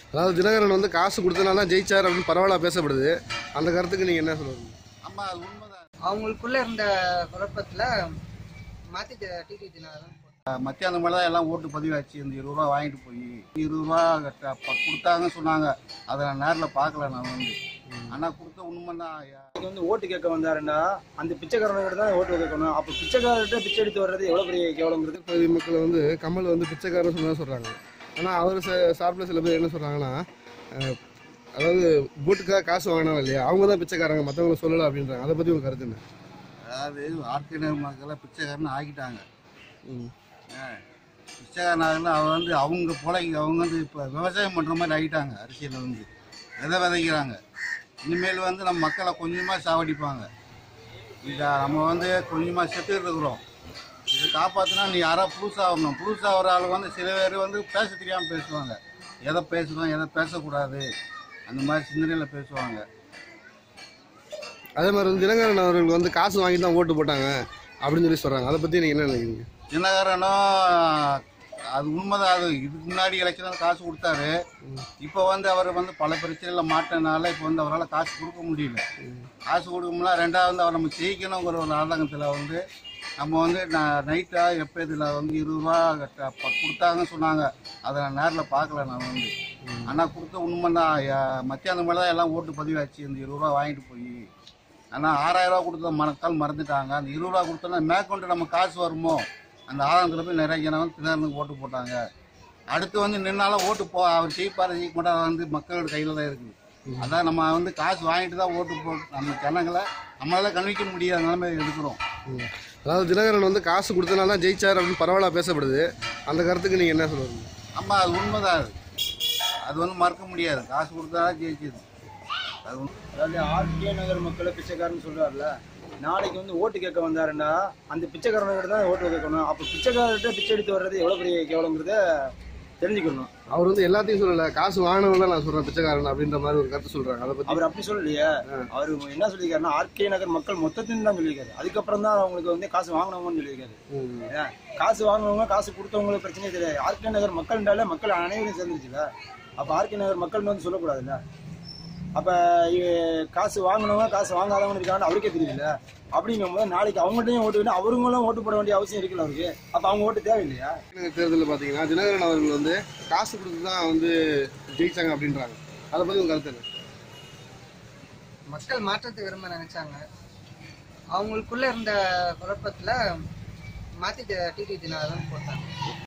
அதாவது தினகரன் வந்து காசு கொடுத்தனால தான் ஜெயிச்சார் அப்படின்னு பரவாயில்ல பேசப்படுது. அந்த கருத்துக்கு நீங்கள் என்ன சொல்லுவீங்க? ஆமா, அது உண்மைதான். அவங்களுக்குள்ள இருந்த குழப்பத்தில் மாற்றிட்டு டிடி தினகரன் மத்தியானம் மேலே தான் எல்லாம் ஓட்டு பதிவாச்சு. இந்த 20 ரூபா வாங்கிட்டு போய் 20 ரூபா கொடுத்தாங்கன்னு சொன்னாங்க. அதை நான் நேரில் பார்க்கல. நான் வந்து ஆனால் கொடுத்த உண்மைதான். வந்து ஓட்டு கேட்க வந்தாருன்னா அந்த பிச்சைக்காரன்கிட்ட தான் ஓட்டு கேட்கணும். அப்போ பிச்சைக்காரர்கிட்ட பிச்சை எடுத்து வர்றது எவ்வளோ பெரிய கேவலங்கிறது. பகுதி மக்கள் வந்து கமல் வந்து பிச்சைக்காரன் சொன்னதாக சொல்கிறாங்க. ஆனால் அவர் சார்பில் சில பேர் என்ன சொல்கிறாங்கன்னா, அதாவது ஓட்டுக்காக காசு வாங்கினாங்க இல்லையா, அவங்க தான் பிச்சைக்காரங்க, மற்றவங்களை சொல்லலை அப்படின்றாங்க. அதை பற்றி உங்கள் கருத்து என்ன? அதாவது ஆர்டினர் மக்களை பிச்சைக்காரன்னு ஆக்கிட்டாங்க. பிச்சைக்காரனாக அவன் வந்து அவங்க அவங்க வந்து இப்போ விவசாயம் பண்ணுற மாதிரி ஆகிட்டாங்க. அரசியலில் வந்து விதை விதைக்கிறாங்க. இனிமேல் வந்து நம்ம மக்களை கொஞ்சமாக சாவடிப்பாங்க. இதை நம்ம வந்து கொஞ்சமாக செத்து இருக்கிறோம். இதை காப்பாற்றினா நீ யாராவது புதுசாக வரணும். புதுசாக வர ஆள் வந்து சில பேர் வந்து பேச தெரியாமல் பேசுவாங்க. எதை பேசணும் எதை பேசக்கூடாது அந்த மாதிரி சிந்தனையில் பேசுவாங்க. அதே மாதிரி வந்து தினகரன் அவர்கள் வந்து காசு வாங்கி தான் ஓட்டு போட்டாங்க அப்படின்னு சொல்லி சொல்கிறாங்க. அதை பற்றி நீங்கள் என்ன நினைக்கிறீங்க? தினகரனும் அது உண்மைதான். அது இதுக்கு முன்னாடி எலெக்ஷனில் காசு கொடுத்தாரு. இப்போ வந்து அவர் வந்து பல பிரச்சனையில் மாட்டினால இப்போ வந்து அவரால் காசு கொடுக்க முடியல. காசு கொடுக்க முடியல. ரெண்டாவது அவர் நம்ம ஜெயிக்கணுங்கிற ஒரு ஆதங்கத்தில் வந்து நம்ம வந்து நைட்டாக எப்போ இதில் வந்து 20 ரூபா கொடுத்தாங்கன்னு சொன்னாங்க. அதை நான் நேரில் பார்க்கல. நான் வந்து ஆனால் கொடுத்த உண்மைதான். மத்தியானம் மேலே தான் எல்லாம் ஓட்டு பதிவாச்சு. இந்த 20 ரூபா வாங்கிட்டு போய் ஆனால் 6000 ரூபா கொடுத்த மக்கள் மறந்துட்டாங்க. அந்த 20 ரூபா கொடுத்தோன்னா மேற்கொண்டு நம்ம காசு வருமோ அந்த ஆதாரத்தில் போய் நிறைய ஜனம் தினகரனுக்கு ஓட்டு போட்டாங்க. அடுத்து வந்து நின்னாலும் ஓட்டு அவர் ஜெயிப்பார் ஜெயிக்க மாட்டார் வந்து மக்களோட கையில் தான் இருக்குது. அதான் நம்ம வந்து காசு வாங்கிட்டு தான் ஓட்டு நம்ம ஜனங்களை நம்மளால கணிக்க முடியாத நிலைமை இருக்கிறோம். அதாவது தினகரன் வந்து காசு கொடுத்தனால தான் ஜெயிச்சார் அப்படின்னு பரவாயில்ல பேசப்படுது. அந்த கருத்துக்கு நீங்கள் என்ன சொல்லுவீங்க? ஆமாம், அது உண்மைதான். அது வந்து மறக்க முடியாது. காசு கொடுத்தாதான் ஜெயிச்சது. அதாவது ஆர்கே நகர் மக்களை பிச்சைக்காரன்னு சொல்றாருல, நாளைக்கு வந்து ஓட்டு கேட்க வந்தாருன்னா அந்த பிச்சைக்காரன்கிட்ட தான் ஓட்டு கேட்கணும். அப்போ பிச்சைக்காரர்கிட்ட பிச்சை எடுத்து வர்றது எவ்வளோ பெரிய கேவலங்கிறத தெரிஞ்சுக்கணும். அவர் வந்து எல்லாத்தையும் சொல்லலை, காசு வாங்கினவங்க தான் நான் சொல்கிறேன் பிச்சைக்காரன் அப்படின்ற மாதிரி ஒரு கருத்து சொல்கிறாங்க. அதை பற்றி அவர் அப்படி சொல்லலையே. அவர் என்ன சொல்லியிருக்காருன்னா ஆர்கே நகர் மக்கள் மொத்தத்தின்னு தான் சொல்லியிருக்காரு. அதுக்கப்புறம் தான் அவங்களுக்கு வந்து காசு வாங்கினவங்கன்னு சொல்லியிருக்காரு. காசு வாங்கினவங்க காசு கொடுத்தவங்களுக்கு பிரச்சனையே தெரியாது. ஆர்கே நகர் மக்கள்ன்றாலே மக்கள் அனைவரும் சேர்ந்துருச்சுல. அப்போ ஆர்கே நகர் மக்கள்னு வந்து சொல்லக்கூடாதுல்ல. அப்போ காசு வாங்கினவங்க காசு வாங்காதவங்க இருக்காங்கன்னு அவருக்கே தெரியல. அப்படிங்கும்போது நாளைக்கு அவங்கள்ட்டையும் ஓட்டு வேணும், அவங்களும் ஓட்டு போட வேண்டிய அவசியம் இருக்குல்ல அவருக்கு. அப்போ அவங்க ஓட்டு தேவையில்லையா? தேர்தலில் பார்த்தீங்கன்னா தினகரன் அவர்கள் வந்து காசு கொடுத்து தான் வந்து ஜெயிச்சாங்க அப்படின்றாங்க. அதை பற்றி உங்கள் கருத்து என்ன? மக்கள் மாற்றத்தை விரும்ப நினைச்சாங்க. அவங்களுக்குள்ள இருந்த குழப்பத்தில் மாற்றிட்டு டிடி தினகரன் போட்டாங்க.